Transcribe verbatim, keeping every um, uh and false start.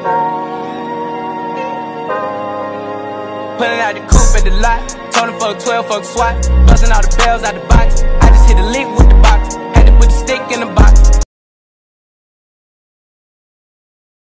Pulling out the coupe at the lot. Told him fuck twelve, fuck SWAT. Busting all the bells out the box. I just hit a lick with the box.